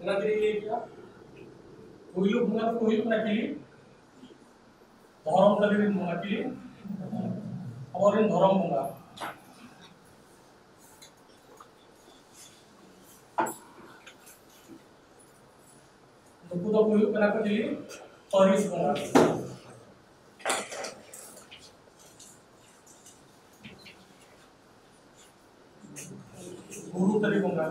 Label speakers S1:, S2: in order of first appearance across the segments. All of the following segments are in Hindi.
S1: ᱚᱱᱟ ᱡᱮ ᱞᱟᱹᱭ ᱠᱮᱜᱼᱟ ᱯᱳᱭᱞᱳ ᱵᱚᱸᱜᱟ ᱫᱚ ᱦᱩᱭᱩᱜ ᱠᱟᱱᱟ ᱪᱤᱞᱤ ᱫᱷᱚᱨᱚᱢ ᱠᱟᱹᱞᱤ ᱨᱮᱱ ᱵᱚᱸᱜᱟ ᱪᱤᱞᱤ ᱟᱵᱚᱨᱮᱱ ᱫᱷᱚᱨᱚᱢ ᱵᱚᱸᱜᱟ ᱱᱩᱠᱩ ᱫᱚ ᱦᱩᱭᱩᱜ ᱠᱟᱱᱟ ᱠᱚ ᱪᱤᱞᱤ ᱯᱟᱹᱨᱤᱥ ᱵᱚᱸᱜᱟ ᱜᱩᱨᱩ ᱛᱟᱹᱨᱤ ᱵᱚᱸᱜᱟ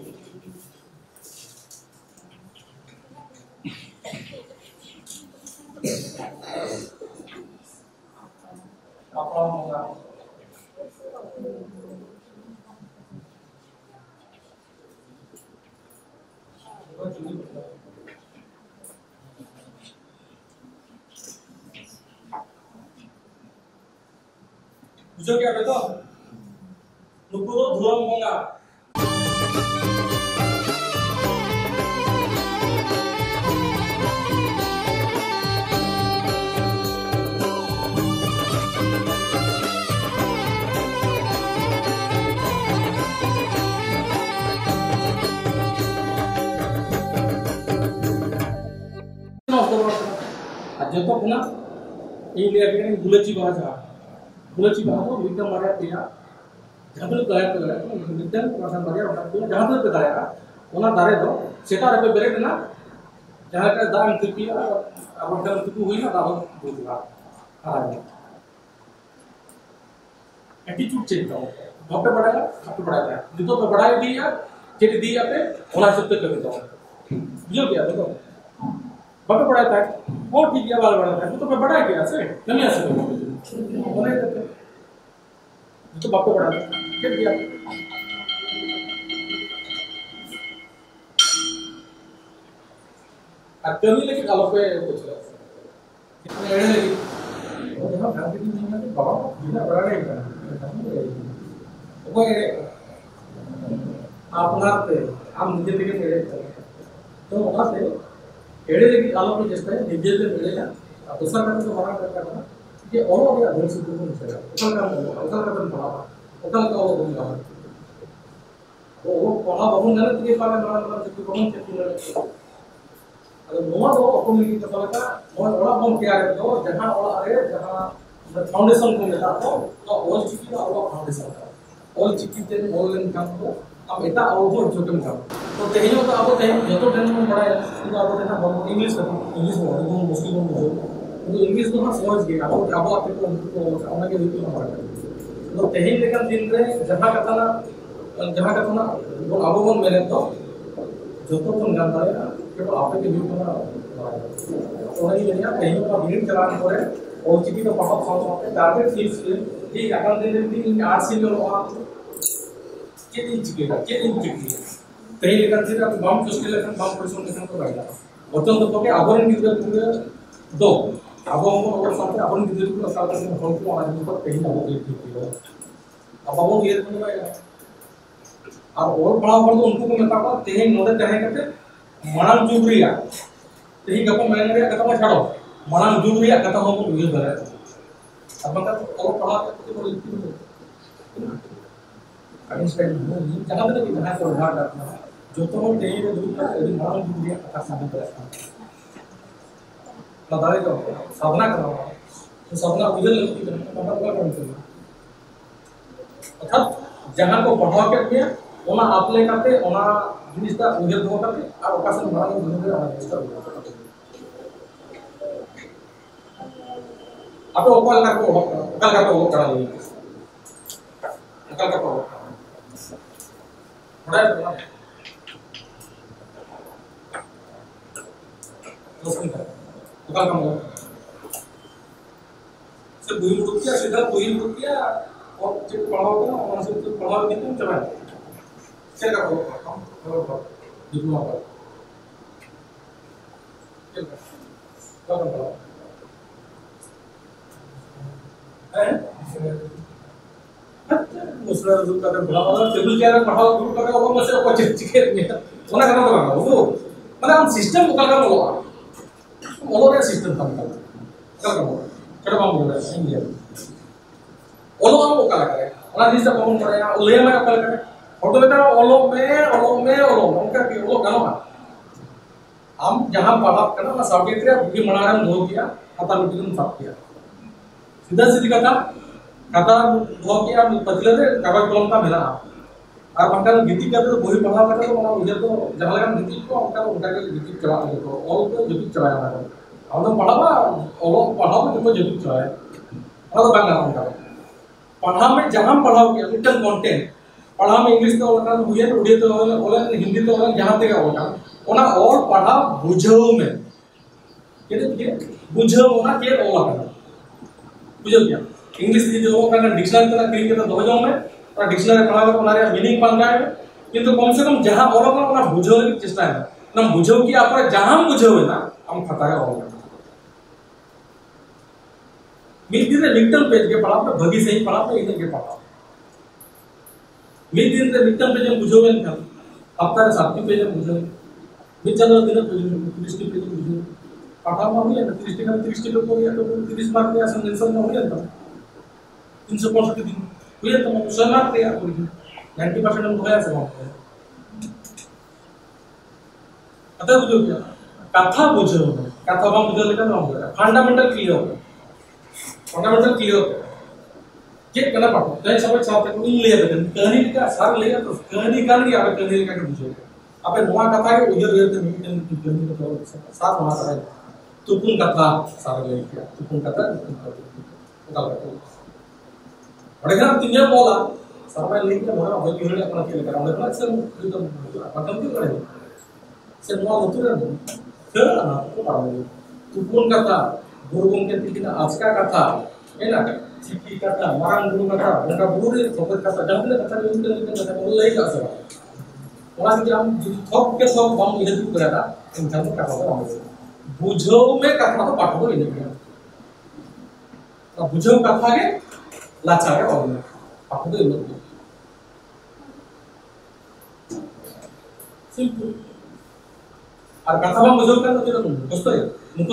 S1: ᱦᱟᱯᱲᱟᱢ ᱵᱚᱸᱜᱟ बुझो क्या बेटा नुकु दो धर्म बंगा जतो पुना ᱤᱧ ᱞᱟᱹᱭ ᱟᱹᱵᱤᱱ ᱜᱩᱞᱟᱹᱪᱤ ᱵᱟᱦᱟ ᱫᱚ ᱢᱤᱫᱴᱟᱝ ᱵᱟᱨᱭᱟ ᱯᱮᱭᱟ ᱡᱟᱦᱟᱸ ᱛᱤᱱᱟᱹᱜ ᱫᱟᱨᱮ ᱯᱮ ᱢᱤᱫᱴᱟᱝ ᱵᱟᱨᱭᱟ ᱵᱟᱨᱭᱟ ᱚᱱᱟ ᱯᱮᱭᱟ ᱡᱟᱦᱟᱸ ᱛᱤᱱᱟᱹᱜ ᱯᱮ ᱫᱟᱲᱮᱭᱟᱜᱼᱟ ᱚᱱᱟ ᱫᱟᱨᱮ ᱫᱚ ᱥᱮᱛᱟᱜ ᱨᱮᱯᱮ ᱵᱮᱨᱮᱫ ᱮᱱᱟ ᱡᱟᱦᱟᱸ ᱞᱮᱠᱟ ᱫᱟᱜ ᱮᱢ ᱛᱤᱯᱤᱭᱟ ᱟᱵᱚ ᱴᱷᱮᱱ ᱛᱤᱯᱤ ᱦᱩᱭᱱᱟ ᱫᱟᱜ ᱦᱚᱸ ᱵᱩᱡᱷᱟᱹᱜᱼᱟ ᱟᱨ एटीट्यूड चेंज करो बापे बढ़ाया नितो पे बढ़ाई दिया चेंज दिया पे ओला सबते कर दो बुझो क्या देखो बापे बढ़ाता है और ठीक है बाल बढ़ाता है तो पे बढ़ाया क्या से नहीं आ सकते होने देते तो बापे बढ़ाता क्या दिया कमी लेकिन आलो पे कुछ एड़े लेकिन और जहां गांधी जी ने बाबा बिना बढ़ाने का ओके अपना पे हम निजे থেকে মেরে तो वहां से एड़े लेकिन आलो पे चेष्टा है निजे से मिलेगा अब दूसरा काम तो हमारा करता है कि और भी अध्ययन से दूर नहीं चलेगा ओकल का पढ़ा ओकल का वो होगा वो पढ़ा बहु गलत के पारे हमारा जो कौन से अगर नोवा दो ऑटोमेटिक तो लगा और ओला बम क्या है तो जहां ओला रे जहां फाउंडेशन को मिला तो ओल चिकी का ओला फाउंडेशन का ओल चिकी ते ओल इन काम को अब एटा ओवर जोटम काम तो तेहियो तो अब तेहि जतो टेन में पढ़ा है तो अब तेना इंग्लिश में वो मुस्लिम में तो इंग्लिश तो समझ गए अब आपको उनको हमने के रीति में पढ़ा तो तेहि लेकिन दिन रे जहां कथा ना वो अब वो मेरे तो जतो तो गान दाए केवल आपे के रीति में ओही लेनिया तेहि का वीडियो चलाने पड़े और चिकी का पढ़ा साथ टारगेट फीस ठीक अकाउंट दिन दिन आरसी में हुआ के दिन चिकी तेहि लेकिन फिर आप बम चुस्के लेकिन बम परिश्रम लेकिन तो रहेगा অত্যন্ত পক্ষে আবরণ বিদ্যুৎ दो अब हम और साथ आबरण विद्युत को साथ में हम को आने को कहीं ना होगी ठीक है अब वो ये तो नहीं और बड़ा बड़ा उनको को मेता को तेही नोडे तहे करते मणाम जुगरिया तेही गप मैंने रे कथा में छाड़ो मणाम जुगरिया कथा हो को यूज करे अब का और पढ़ा के बोल आइंस्टाइन जहां तक जहां को उदाहरण रखना जो तो तेही रे दूर का मणाम जुगरिया कथा साबित करता बताए तो साधना करो तो साधना उधर लगती है मतलब क्या करते हैं अर्थात जहां को पढ़ा के दिया ओना आपले करते ओना जिनिसटा उधर दो करते और ओकासन मारा उधर ओना जिनिसटा अब ओकल का को करा ली ओकल का को बड़ा दोस्तों ओकल का से बुई रुपया सीधा बुई रुपया और जो पढ़ाओगे ना वहां से तो पढ़ाओ कितने चला से का हो डिप्लोमा का क्या करना है मुसला जो का पढ़ाओ टेबल चेयर पढ़ाओ ग्रुप का वो में से को चिके ओना करना तो वो मतलब हम सिस्टम को का बोलो रे सिस्टम का क्या करो काम बोल रहे हैं इंडिया ओलो हम को कला करे ओना जिस का कौन करे ले में कला करे ऑटो बेटा ओलो में उनका की ओलो गानो आम जहां पढ़ा करना ना सब्जेक्ट रे बुकी मनारम दो किया खाता मिटिंग साफ किया सीधा सीधी कथा खाता दो किया पतले रे कागज कलम का मेला और बंकल गीति का तो बोही पढ़ा करता तो मतलब उधर तो जहां लगा गीति को उनका के गीति चला तो ऑल तो गीति चलाया ना हम पढ़ा तो गीति चलाया और बांग्ला उनका पढ़ा में जहां पढ़ाओ किया रिटन कंटेंट पढ़ा में इंग्लिश तो होगा उड़िया तो होगा हिंदी तो होगा जहां तक होगा ओना और पढ़ा बुझाओ में के बुझाओ ना के ओला करना बुझो क्या इंग्लिश दी जो करना डिक्शनरी तो क्लिक करना दो जाओ में और डिक्शनरी पढ़ा कर हमारे मीनिंग पान जाए किंतु कम से कम जहां और ना बुझाओ की चेष्टा है ना बुझाओ कि आप जहां बुझाओ है ना हम खता है और मिल दिन लिटल पेज के पढ़ा पे भगी सही पढ़ा पे इधर के पढ़ा मिल दिन लिटल पेज में बुझाओ में था हफ्ता 7 पेज में बुझाओ मिल चलो दिन पेज में 30 पेज में बुझाओ पढ़ा में नहीं है 30 का 30 पे को या तो 30 मार्क या सेंटेंस में नहीं आता 365 दिन हुए तो 100 मार्क दिया कोई 90% हम होया सब अतः बुझो क्या कथा बुझो कथा हम बुझो लेकर हम फंडामेंटल क्लियर चेक करना पड़ता है सब साथ में ले लेते कहानी का सार ले तो कहानी का नहीं आप कहानी का बुझो आप नवा कथा के उधर उधर मीटिंग कहानी को साथ वहां कर तुपुन कथा सार ले किया तुपुन कथा उतार और अगर तीन बोला सर मैं लेके बड़ा हो गया अपना खेल कर और अपना से तो मतलब क्यों करे से नवा उतर फिर ना तो पावे तुपुन कथा गुरु के तीन आज का कथा है ना चिकी कथा मारंग गुरु कथा उनका गुरु रे सोबत कथा जब ले कथा कथा बोल ले का सब वहां से हम थोक के सब हम इधर भी करा इन सब का कथा हम बुझो में कथा तो पाठ को इधर तो बुझो कथा के लाचा के और पाठ को इधर सिंपल और कथा हम बुझो का तो मुखस्त है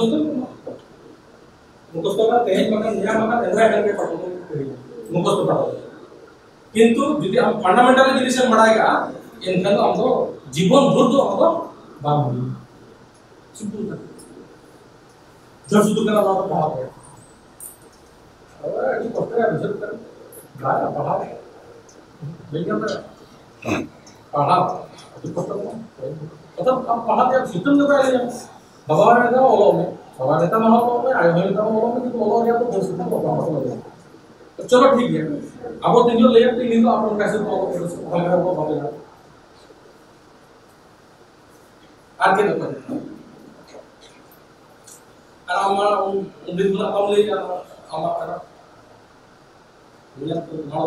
S1: मुखस्त का तेज मकान नया मकान एंद्रा हेड के पाठ को मुखस्त पाठ किंतु यदि हम फंडामेंटल जिनिस से बढ़ाएगा इनका तो हम तो जीवन भर तो हम तो बांध सिंपल का जब शुद्ध करना तो बहुत है और ये कष्ट है रिजल्ट कर गाया पढ़ा लेकिन पढ़ा तो कष्ट है मतलब हम पढ़ा के सिस्टम में पढ़ा लिया भगवान ने कहा ओलो में भगवान ने कहा ओलो में आयो है तो ओलो में तो ओलो गया तो सिस्टम को काम कर लिया तो चलो ठीक है अब वो दिन जो ले आते नहीं तो आप लोग कैसे तो वगैरह वो बदल आगे तो आरामा उम्मीद ना कम ले जाना आमा करा लिया तो ना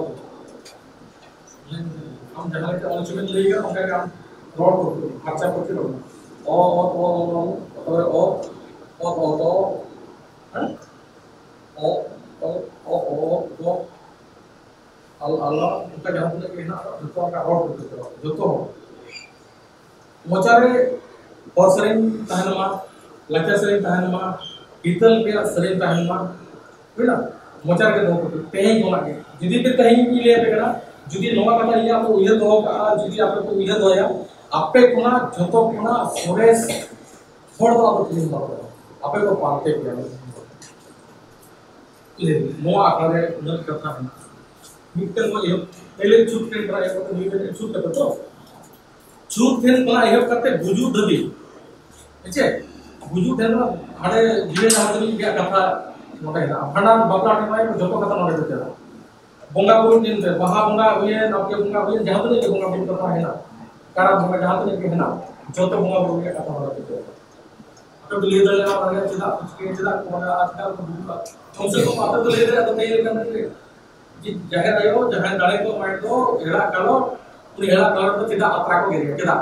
S1: हम जहाँ के अनुचित लेगा उनका काम रोड को खर्चा करके रहो ओ Allah kita jangan punya kena itu agak roh gitu joto mochare और sering tahan lemah laca sering tahan lemah ital dia sering tahan lemah bila mochar ke dong tehing ko lage jadi pe tehing ki le begala jadi noa kata iya apo uya do ka jadi apo ko uya do ya ape kuna joto kuna sores thod do apo tin do ape ko paate kiya ile noa akare nal kata hai मिक्टर को ये पहले छूट के ट्राई करते नहीं करते छूट करते तो छूट थे ना ये करते बुजू दबी अच्छा बुजू थे ना हमारे जीवन हाथ में क्या कथा नोटे ना हमारा बापला टेमाई में जोतो कथा नोटे देते हैं बोंगा बुरु दिन पे वहाँ बोंगा हुए नापके बोंगा हुए जहाँ तो नहीं बोंगा बुरु कथा है ना कारा बोंगा जहाँ तो नहीं है ना जोतो बोंगा बुरु के कथा नोटे देते हैं तो लीडर लेना पड़ेगा चिदा कुछ के चिदा बोंगा आजकल तो बुरु हमसे तो आता तो लीडर तो नहीं लेकर नहीं जहर आयो जहर डाले को मार दो हेड़ा करो उन हेड़ा कलर तो चिदा अतरा को गिरेगा चिदा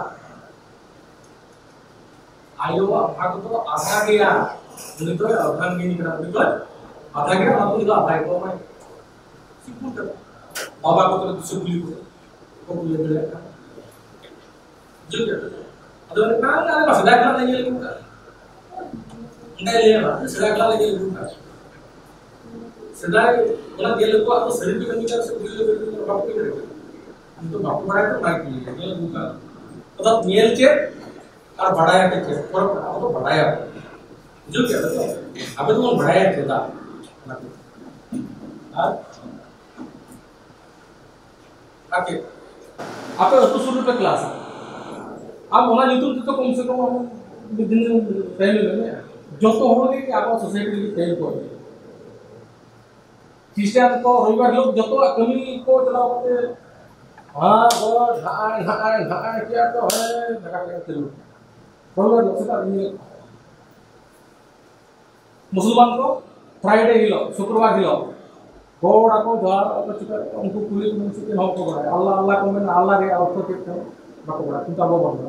S1: आयो भाग तो आधा गया उन्हें तो अर्थान की नहीं करा उन्हें तो आधा गया ना तो इधर आधा को मैं सिंपल कर बाबा को तो सुबुली को बोले मिलेगा जो क्या अदर ना ना बस दाखला नहीं लेगा नहीं लेगा दाखला नहीं लेगा सदाई वाला गेल को आप शरीर की कमी कर से बुझे बाप के तो बाप बड़ा तो माइक नहीं है गेल बुका मतलब मेल के और बढ़ाया के चेक पर अब तो बढ़ाया जो क्या तो अब तो बढ़ाया चेता आके आप तो शुरू पे क्लास अब होना यूट्यूब तो कम से कम दिन पहले में जो तो हो गए कि आप सोसाइटी की फेल को क्रिश्चियन को रविवार लोग जो तो कमी को चलाते हाँ बहुत ढाई क्या तो है लगा के चलो रविवार लोग से ये मुसलमान को फ्राइडे हिलो शुक्रवार हिलो थोड़ा को द्वार apa juga untuk kulit mungkin mau ko bra Allah Allah ko men Allah re auto kita bako bra kita bawa bra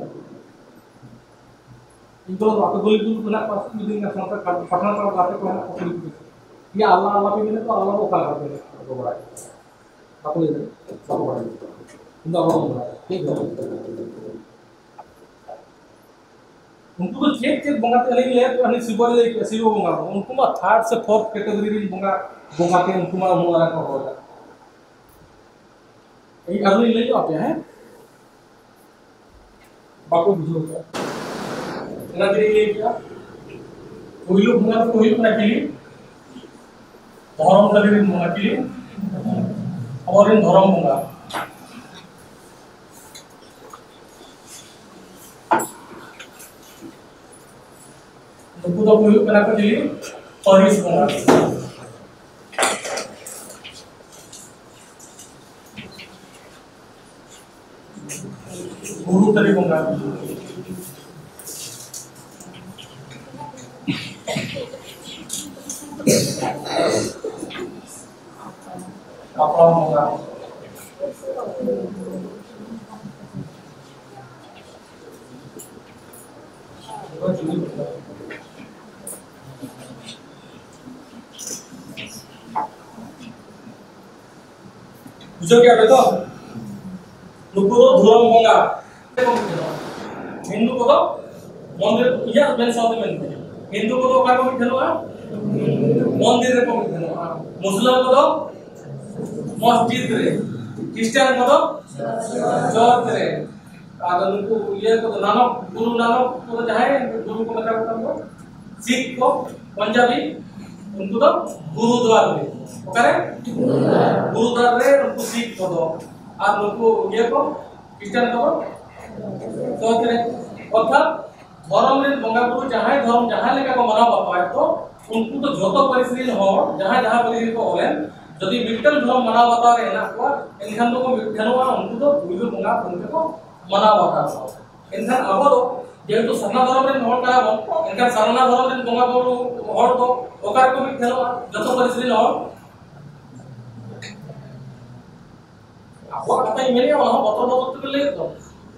S1: itu aku goli dulu kena pas ini nggak sampai pernah kalau kata ko aku kulit ya Allah Allah ini to Allah ko kalah bra bako bra aku ini bako bra kita bawa bra ठीक है उनको तो चेक चेक बंगा तो नहीं ले तो अने सिबल ले सिबो बंगा उनको मा थर्ड से फोर्थ कैटेगरी रे बंगा बंगा के उनको मा मुआरा का होगा ये अगली ले जो आते हैं बाको बुझो क्या ना दे ये क्या कोई लोग बंगा तो कोई बंगा के लिए धर्म का लिए बंगा के लिए और इन धर्म बंगा उनको तो कोई बना कर दिली परिस बना गुरु तरी बना apa bana बुझो क्या बेटो नुको तो धर्म बंगा हिंदू को तो मंदिर या मेन साउथ में हिंदू को तो का को मिठनवा मंदिर रे को मिठनवा मुस्लिम को तो मस्जिद रे क्रिश्चियन को तो चर्च रे आगे नुको ये को तो नानक गुरु नानक को तो चाहे गुरु को मतलब को सिख को पंजाबी उनको तो गुरुद्वार में ओके गुरुद्वार रे उनको सिख को दो और उनको ये को क्रिश्चियन को तो करे अर्थात धर्म रे बंगा गुरु चाहे धर्म जहां लेका को मना बापा है तो उनको तो जो तो परिस्थिति हो जहां जहां परिस्थिति को होले यदि मिटल धर्म मना बता रे ना को इनखान तो मिटनवा उनको तो गुरु बंगा उनको को मना बता इनखान अब तो जेहेतु सरना धर्म रे हर का इनखान सरना धर्म रे बंगा गुरु हर तो ओकार को मिटनवा जो तो परिस्थिति हो आपको कथा मेरे वहां बतो के ले तो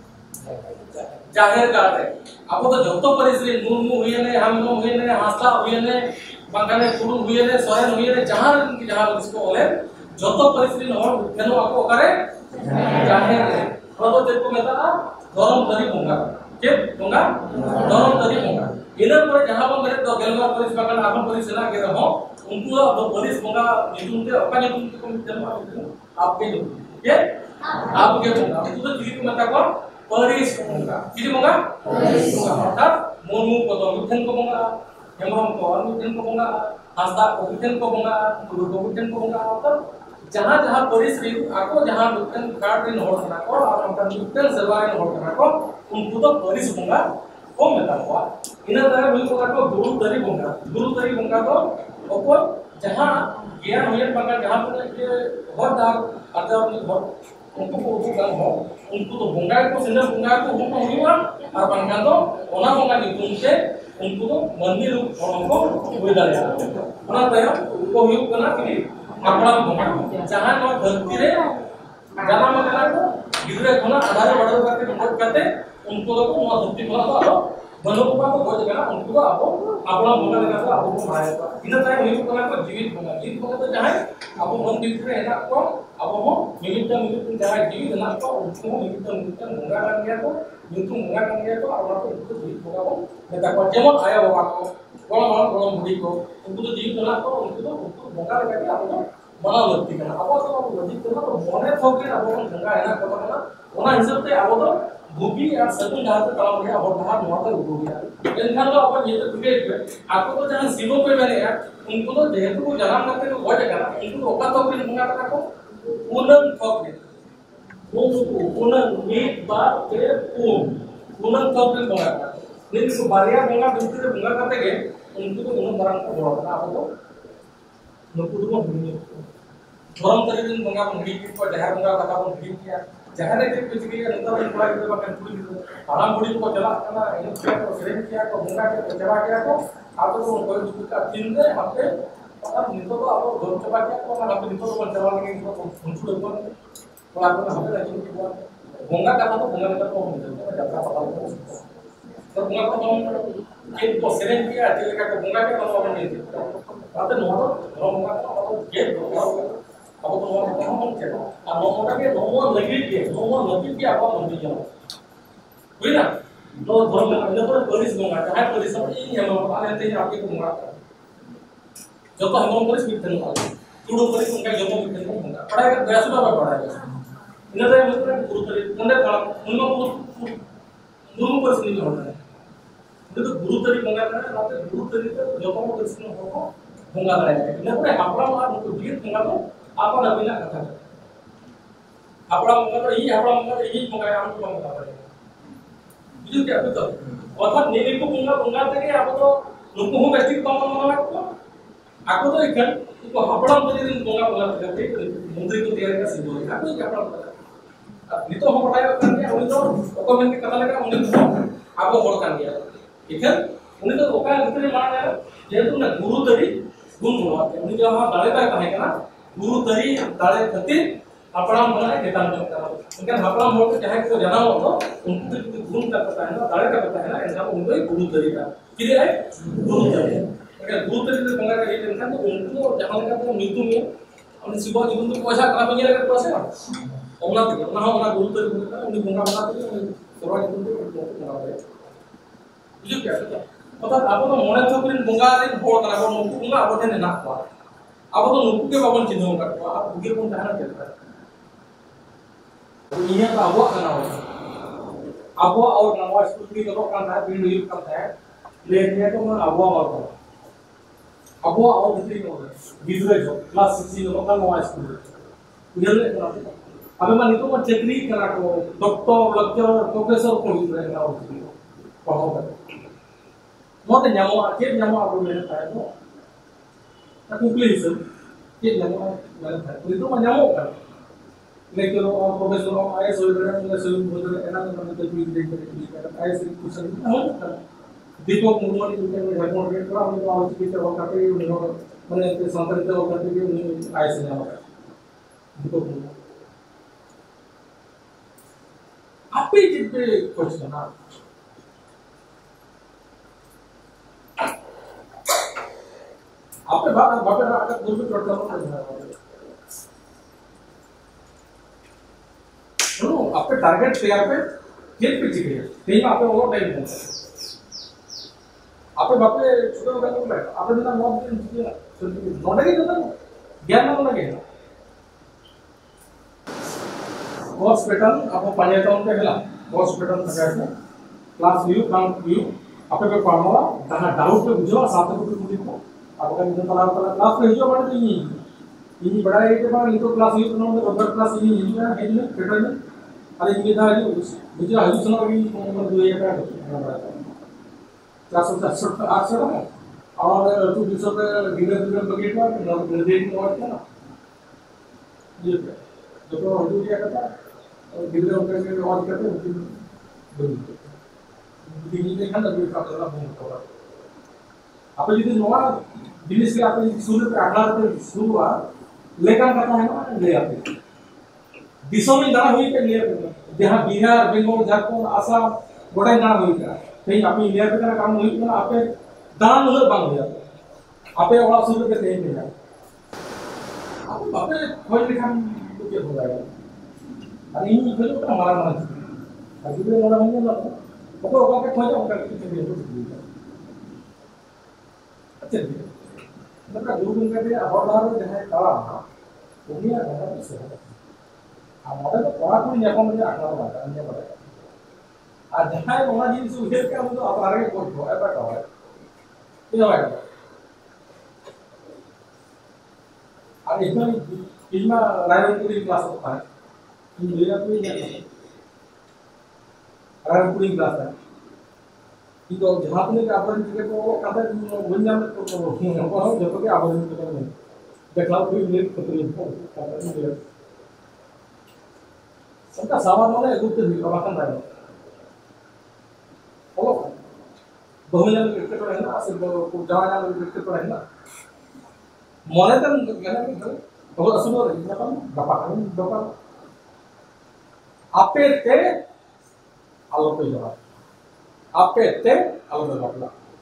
S1: जाहिर कर रहे आपको तो जो तो परिस्थिति मुर्मू हुए ने हम लोग हुए ने हासला हुए ने बांगाने कुडू हुए ने सोरेन हुए ने जहां इसको बोले जो तो परिस्थिति हो केनो आपको करे जाहिर है तो देखो मेता गरम तरी बंगा के बंगा गरम तरी बंगा इधर पर जहां पर मेरे तो गेलवा पुलिस बागन आपन पुलिस सेना के रहो उनको तो पुलिस बंगा नितुन के अपने नितुन को जन्म आपके के आपके बंगा तो चीज मत को परिस बंगा चीज बंगा परिस बंगा अर्थात मुर्मू को तो मिथन को बंगा हेमरम को मिथन को बंगा हासदा को मिथन को बंगा गुरु को मिथन को बंगा मतलब जहां जहां परिस रे आको जहां मिथन कार्ड रे होड़ करना को और उनका मिथन सेवा रे होड़ करना को उनको तो परिस बंगा को मेता हुआ इन तरह हुई बंगा को गुरु तरी बंगा तो ऊपर जहां ज्ञान होयन बंगा जहां पर के बहुत दाग अर्थात बहुत उनको को गान हो उनको तो बंगा को सिंदर बंगा को उनको हुआ और बंगा तो ओना बंगा नितुन से उनको तो मंदिर को हुई दाले ओना तय को हुई कना कि अपना बंगा जहां नो धरती रे जाना मकना को गिदरे कोना आधार बड़ो करके नोट करते उनको तो ओना धरती कोना तो बनोपा को बोझ करना उनको तो आपको अपना बंगा देना तो आपको बनाया था इन तरह हुई कना को जीवित बंगा तो चाहे आपको मन दिख रहे है ना को अब वो मिनिट जहाँ जीवित ना तो उनको मिनिट मुंगा कर गया तो यूट्यूब मुंगा कर गया तो और तो उनको जीवित होगा वो नेता को जेमन आया बाबा को बड़ा मुड़ी को उनको तो जीवित ना तो उनको मुंगा लगा के आपको बना लगती है अब तो लॉजिक तो मने थोके अब मुंगा है ना को ना ओना हिसाब से अब तो बुगी और सगुन डाहर पे तलाम गया और डाहर नोटा उगो गया इनखान तो अपन ये तो बिगे आपको तो जहां सिलो पे मैंने यार उनको तो जेहेतु को जनाम करते तो वजह करा उनको तो ओका तो भी मंगा का को पूनम थोक में वो पूनम एक बार के पूनम थोक में मंगा का नहीं तो बारिया मंगा दूसरे से मंगा करते गए उनको तो पूनम बरान को बोला था आपको नुकु तो भूमि धर्म तरीके से मंगा बन गई को जहर मंगा का बन गई किया जहर ने कुछ किया नंतर में थोड़ा इधर बाकी पूरी आराम बुढ़ी को चला करना इन किया तो श्रेण किया तो मंगा के चला किया तो आप तो कोई दूसरे का तीन दे हफ्ते और नितो तो आप घर चला किया तो आप नितो तो चला लगे तो उनको ऊपर तो आप हमें नहीं कि मंगा का तो मंगा का तो मिलता है जब आप पता तो मंगा को के को श्रेण किया तो का मंगा के तो आप नहीं थे बात नो तो मंगा तो के अब तो वो क्या हम चलो अब नोमोटा के नोमो लगी के नोमो नदी के आप मंदिर जाओ हुई ना तो धर्म में अंदर पर पुलिस मंगा है पुलिस सब ये हम बता लेते हैं आपके को मंगा जो तो हम पुलिस भी थे टूडो पुलिस उनका जो तो भी थे मंगा पढ़ाई का प्रयास तो पढ़ाई इन्हें तो मतलब गुरु तरी उन्हें था उनको गुरु पुलिस नहीं होता है तो गुरु तरी मंगा करना ना तो गुरु तरी तो जो तो पुलिस ने हो मंगा रहा है इन्हें तो अपना मार उनको जीत मंगा तो आपन अभिना कथा आपड़ा मंगा तो यही मंगा हम को मंगा पड़ेगा बिजु क्या तो अर्थात नेने को मंगा तके आप तो नुको हो बेस्टिक तो मंगा को आको तो इकन को आपड़ा दिन मंगा तके मंत्री को तैयारी का सिद्धो है आको क्या आपड़ा नि तो हम पढ़ाई करने उनी तो ओकमेन के कथा लगा उनी तो आपो होड़ कर दिया इकन उनी तो ओका भीतर माने जेतु ना गुरु तरी गुण गुणवाते उनी जहां दाले का है ना गुरु तरी दाले खतिर अपराम बनाए केतान करता है उनके अपराम हो के चाहे को जाना हो तो उनको गुण का पता है ना दाले का पता है ना ऐसा उनको गुरु तरी का किले है गुरु तरी अगर गुरु तरी से मंगा के ये तो उनको जहां का तो मृत्यु में और शिवा जी उनको पैसा करा बनिए लगे पैसे ना ओना गुरु तरी बोलता है उन्हें मंगा बना दे शिवा जी उनको मंगा दे ये क्या है पता आप तो मोने तो फिर मंगा रे हो करा को नुकु मंगा अब थे ना अब तो नुकु के बाबन चिन्ह का आप बुगिर को कहना चलता है ये का वो करना हो अब और नवा स्कूल की तो करना है बिल्ड यूज करता है लेकिन तो मैं अब और कितनी हो गिजरे जो क्लास 6 तो का नवा स्कूल ये ले अब मैं नहीं तो मैं चेकरी करा को डॉक्टर लेक्चरर प्रोफेसर को ही रहना हो पढ़ाओ मोटे ᱧᱟᱢᱚᱜᱼᱟ ᱪᱮᱫ ᱧᱟᱢᱚᱜᱼᱟ ᱟᱵᱚ ᱢᱮᱱ ᱛᱟᱦᱮᱸ ᱫᱚ ᱠᱩᱠᱞᱤ ᱦᱤᱥᱟᱹᱵ ᱪᱮᱫ ᱧᱟᱢᱚᱜᱼᱟ ᱢᱮᱱ ᱛᱟᱦᱮᱸ ᱱᱤᱛᱚᱜ ᱢᱟ ᱧᱟᱢᱚᱜ ᱠᱟᱱᱟ ᱞᱮᱠᱤᱱ ᱯᱨᱚফᱮᱥᱚᱨ आईएएस हो गए हैं सभी बोल रहे हैं ना मैंने तो भी देख कर आईएएस की कुछ नहीं होता दीपक मुर्मू ने जो झारखंड के थोड़ा हम आवाज की तरह करते हैं उन्होंने मैंने के संतरित हो करते हैं उन्हें आईएएस ने होगा दीपक मुर्मू आप ही जिस पे क्वेश्चन ना आपने बाप आकर दूर पे चढ़ता हूँ सुनो आपके टारगेट तैयार पे खेल पे चिके नहीं आप पे वो टाइम है आप पे बाप पे छोटे होगा तो मैं आप पे बिना नॉट दिन चिके नॉट है क्या ज्ञान ना लगे कोर्स पैटर्न आपको पढ़ाया था उनके खिलाफ कोर्स पैटर्न लगा के क्लास व्यू काम व्यू आप पे पढ़ाना कहाँ डाउट पे बुझो साथ में कुछ लिखो आपका निधन तला क्लास में हिजो माने तो ये बड़ा है के बाद इनको क्लास यूज करना है रबर क्लास ये हिजो है हेड में पेटर में अरे ये था जो मुझे हिजो सुना भी नंबर 2 का क्लास में 800 है और 200 का गिनर बकेट में निर्देश में और क्या ना ये जो तो हिजो क्या करता है और गिनर उनका के और करते हैं दिन के खाना भी का करना बहुत होगा आप यदि नवा जिनिस के आप शुरू पे 18 पे शुरू हुआ लेकर करता है ना ले आते दिशा में दाना हुई के लिए जहां बिहार बेंगल झारखंड आसाम बड़ा दाना हुई का कहीं आप इंडिया पे काम हुई ना आप दाना नजर बंद हो जाता आप वाला शुरू पे कहीं नहीं जाए आप खोज लिखा के हो जाएगा अरे इन खोज तो हमारा मन अभी भी हमारा मन ना को के खोज उनका कुछ नहीं हो अच्छा मतलब गुरु उनका भी अवधार जहां कला उन्हें घटा से हमारे तो पढ़ा को नहीं अपन मुझे आना होगा अन्य पड़ेगा और जहां वहां जिनिस उठेर के हम तो अपराध के कोर्ट को एपा का है ये है और इसमें रायपुर क्लास होता है इन लिया कोई नहीं रायपुर क्लास है itu jahat nih kabar juga kok kata banyak apa jatuh ke abang itu kan deklar tuh ini keterima kata ini sampai sama mana itu tuh dilakukan lagi oh banyak itu kan asal jalan itu kan mana kan gimana kalau asal itu kan berapa apa itu Allah tuh jawab आपके ते अलग अलग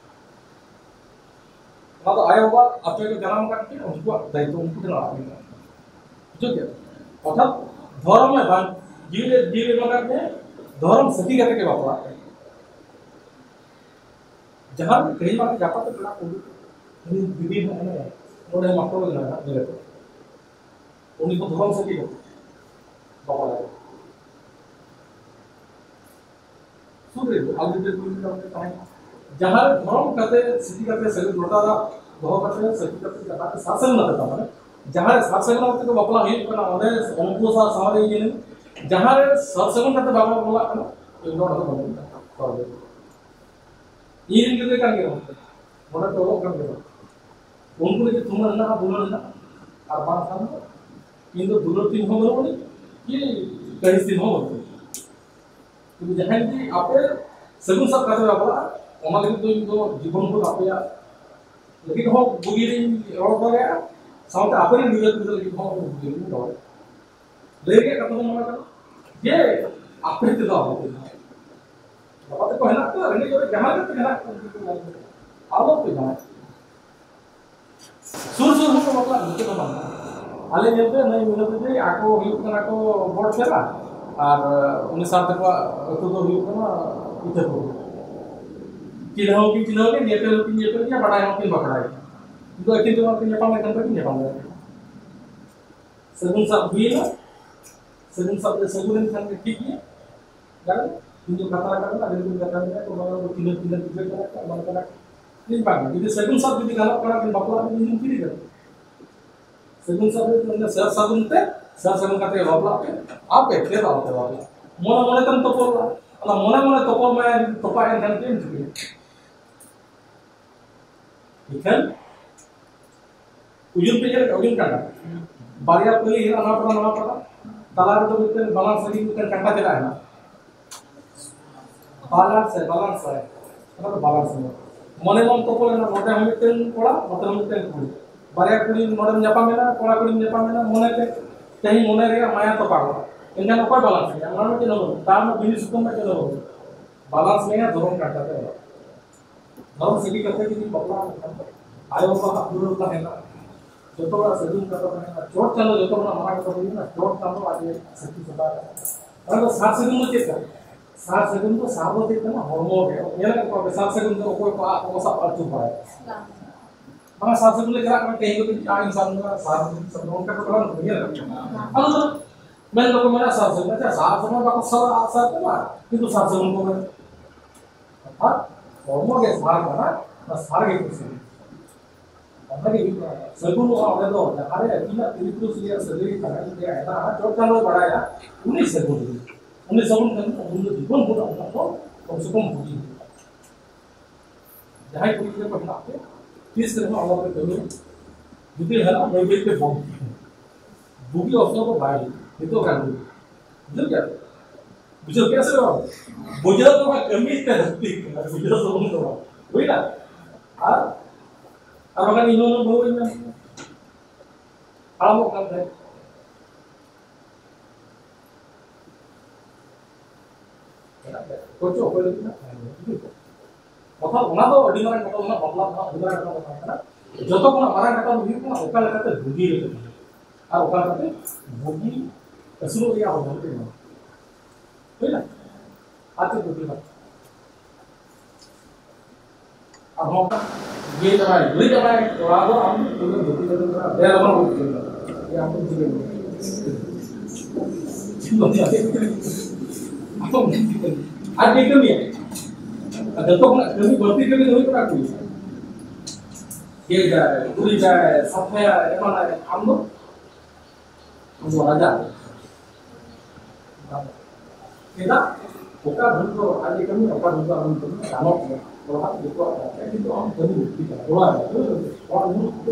S1: ना तो आया हुआ आपके को जन्म करके उनको दायित्व उनको देना है जो क्या अर्थात धर्म में बांध जीव लोग में धर्म सती करके के बापला जहाँ कहीं बार जाता तो बड़ा कोई दीदी है ना उन्हें मास्टर लोग ना मेरे को उन्हीं को धर्म सती को बापला सुरे आगे के कोई का है जहां धर्म करते स्थिति करते सभी लोटा बहुत करते सभी करते जाता शासन ना करता है जहां शासन ना करते बापला ही करना ओने उनको सा समाज ये नहीं जहां शासन करते बापला बोला करना इन लोग तो बोलते कर दे ये दिन के kan gitu mana tolong kan gitu उनको ये तुम ना बोलो ना और बात हम इन दो दूर तीन हो बोलो ये कहीं से हो तो जहां कि आपे सगुन सब करते बापला ओमा लेकिन तो इनको जीवन को आपे लेकिन हो बुगिरी रोड पर गया साउथ आपे निजत निजत लेकिन हो बुगिरी तो लेके कतो मना कर ये आपे तो होते बापा तो कहना तो रहने जो जहां के कहना आलो पे जाए सुर सुर हो मतलब निकल तो बना आले जब नहीं मिलते थे आको हियो कना को बोर्ड चला और उन्हें साथ को तो हियो कना इधर को चिन्हों के नेपल क्या बड़ा है कि बकड़ा है तो अकिन तो आपके नेपाल में कंपनी नेपाल में सगुन सब हुई ना सगुन सब सगुन खान के ठीक है यार इनको कथा करना अगर तुम कथा में तो बाबा तीन तीन करना मन करना नहीं बात यदि सगुन सब यदि गलत करा कि बकला में नहीं फिर कर सगुन सब तो सर सगुन करते बकला पे आप पे खेल आओ ते बकला मोना मोने तम तो बोल अला मोना मोने तो बोल मैं तो पाए धन के नहीं ikan ujung pikir ujung kata baria pilih anak pernah talar itu bukan balance lagi bukan kata tidak enak balance apa balance mone mon to pole na mone hamiten kola mate hamiten kuli baria kuli mone nyapa mena kola kuli nyapa mena mone te tehi mone re maya to pago engan apa balance ya mana ke no tam bini sukum ke no balance में दोनों कटा है हम सभी कहते हैं कि बकला आयो का अब्दुल का है ना जो तो बड़ा सजून करता है चोट चलो जो तो बड़ा हमारा करता है ना चोट चलो आज सच्ची सदा है तो 7 सेकंड में चेक कर 7 सेकंड तो साबो देता ना हार्मोन है ये ना को 7 सेकंड तो कोई को सा पर चुप है हम 7 सेकंड लेकर हम कहीं को आ इंसान का 7 सेकंड का तो बड़ा ये ना तो मैं लोग मेरा 7 सेकंड अच्छा 7 सेकंड का सब आशा है किंतु 7 सेकंड को हां हार्मोन के सार का ना सार के कुछ अपने सगुन और तो अरे अकेला तिरुपति से सदरी करने दिया है ना जो चलो बढ़ाया 19 सगुन करने उन्हें जीवन पूरा होना तो कम से कम होगी जहाँ कोई के पढ़ना है किस तरह हम लोग करेंगे यदि है ना मैं के बुगी ऑप्शन को बाहर ये तो कर दो क्या बुझो कैसे हो बुझो तो मैं कमी करती बुझो सगुन तो वही ना अब अगर इन्होंने बोल में आमो कर दे कोचो कोई ना कथा ओना तो अडी मारा कथा ओना बबला ना अडी मारा कथा ना जतो कोना मारा कथा हुई कोना ओका लेकाते भुगी रे और ओका लेकाते भुगी असुरो या हो जानते ना कोई ना आते भुगी ना अब हम ये दवाई तो आगो हम पूरे भूखी करते हैं दे रहा हूं ये आप जीवन में Ada kami ya, ada tuh kami berarti kami tahu itu aku. Dia tuli sampai apa namanya amno, amno raja. Kita bukan bentuk ada kami apa bentuk bentuk sanok ya. Kalau hak itu ada, itu orang kami kita keluar itu orang itu.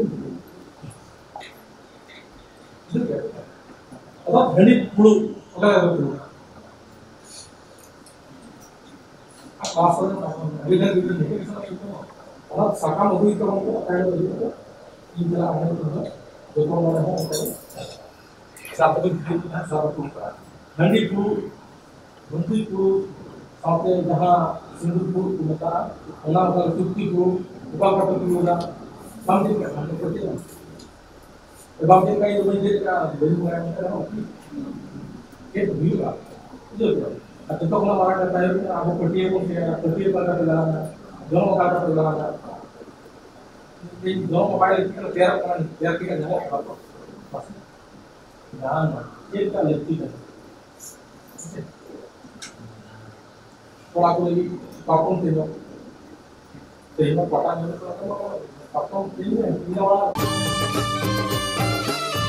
S1: Apa berani puluh orang itu. Kalau sakam itu kalau kayak begitu, ini adalah betul orang satu nanti puluh sampai jahah Singapura kita, orang kalau cuti puluh, bukan kata puluh sampai kerja. Sebab dia kayak menjadi beli orang orang itu juga, itu juga. Atau kalau orang kata itu aku pergi pun dia pergi pada pelan, jangan kata pelan. Ini jangan mobile kita biar kita jawab apa. Jangan, kita lihat kita. Kalau aku lagi patung tengok patang itu, patung ini orang.